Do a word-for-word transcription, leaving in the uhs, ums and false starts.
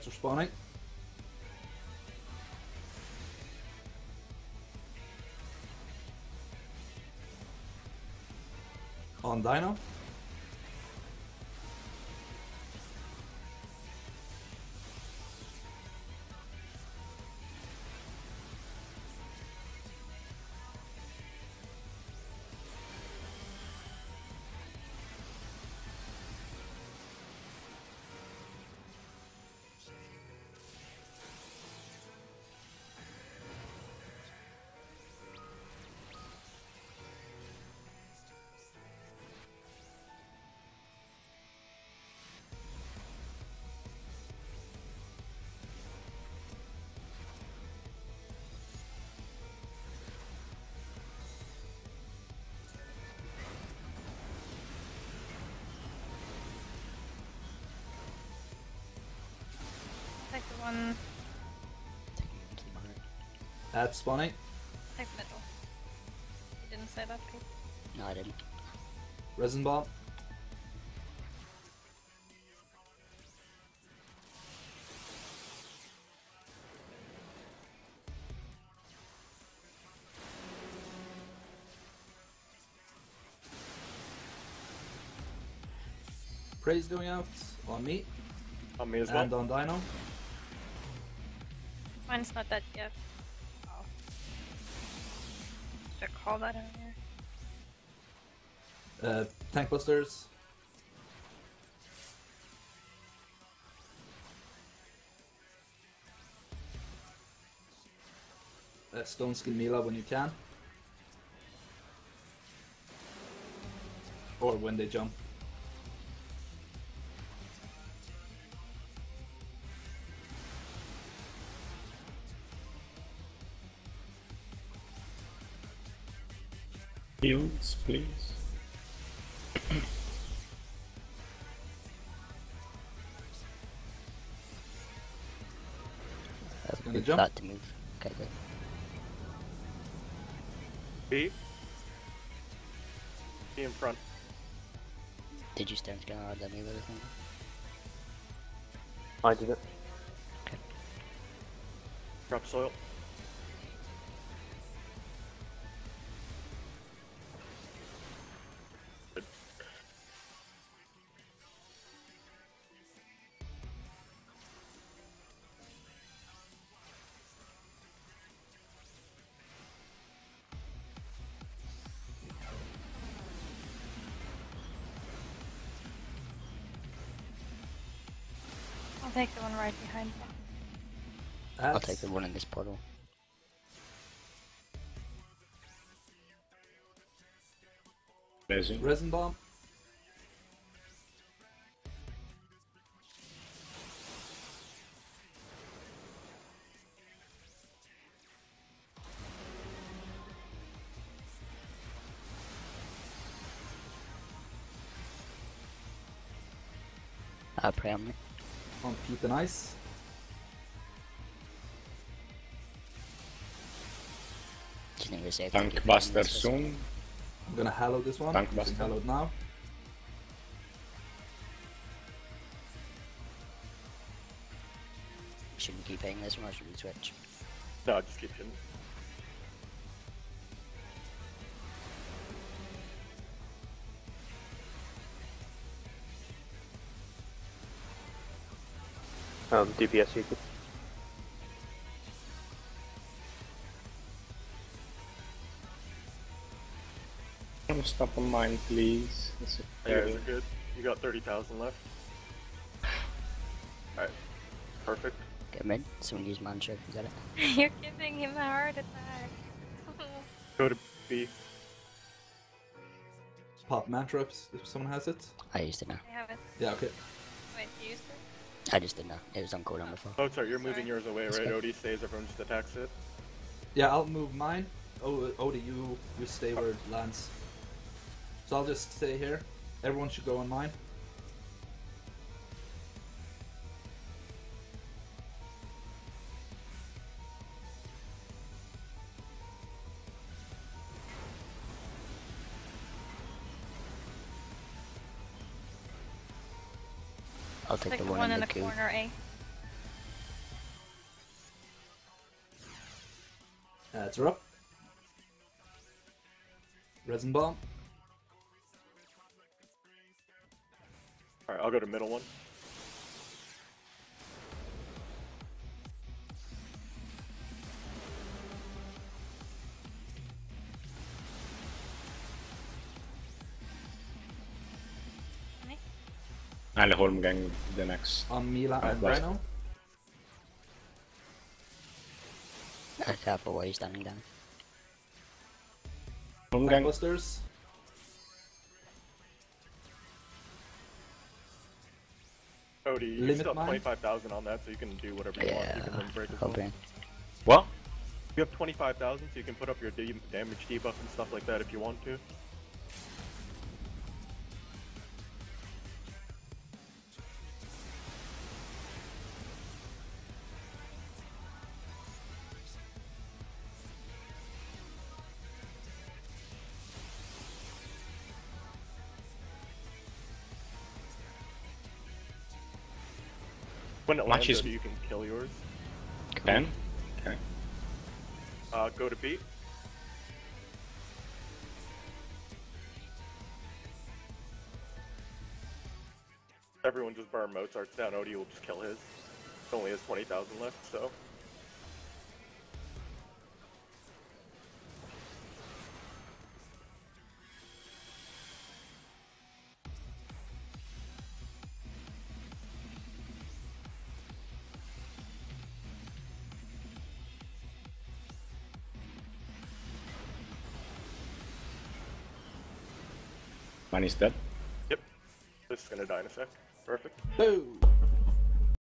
Jets are spawning. On Dino. Take the one. At spawning. Take the middle. You didn't say that, Pete. No, I didn't. Resin bomb. Praise going out on me. On me as and well. on Dino. Mine's not dead yet. Oh. Should I call that in here? Uh, tank busters. Uh, stone skin Mila when you can. Or when they jump. Heals, please. Uh, Gonna we've jump? got to move. Okay, good. B. B in front. Did you stand scan or that move everything? I did it. Okay. Drop soil. Good. I'll take the one right behind me. I'll At take the one in this portal. Amazing. resin bomb. Uh, pray on me. On Pete and Ice. Just need to save. Tank Buster soon. I'm gonna hallow this one. Tank Using Buster. hallowed now. Should we keep paying this one or should we switch? No, just keep shooting. Um, D P S you could. Can you stop on mine, please? That's You okay. guys are good. You got thirty thousand left. Alright. Perfect. Get mid. Someone use mantra. Is that it? You're giving him a heart attack. Go to B. Pop mantra if, if someone has it. I used it now. I have it. Yeah, okay. Wait, you used it? I just did now. It was on cooldown before. Oh, sorry, you're moving Sorry. yours away, That's right? good. Odie stays, everyone just attacks it. Yeah, I'll move mine. Oh, Odie, you, you stay where it lands. So I'll just stay here. Everyone should go on mine. I'll take, Take the the one, one in in the the queue. corner, A. That's her up. Resin bomb. Alright, I'll go to middle one. I'll Holmgang the next. On Mila and Right. Rhino. Uh, careful while you're standing down. Holmgang. Busters. Cody, you Limit still have mine? twenty-five thousand on that, so you can do whatever you want. You can Yeah, limit break as well. hoping. What? You have twenty-five thousand, so you can put up your de damage debuff and stuff like that if you want to. When it Much lands, is- Cody, you can kill yours. ten? Okay. Uh, go to beat. Everyone just burn Mozart's down. Odie will just kill his. He only has twenty thousand left, so. Mine is dead. Yep. This is gonna die in a sec. Perfect. Boom.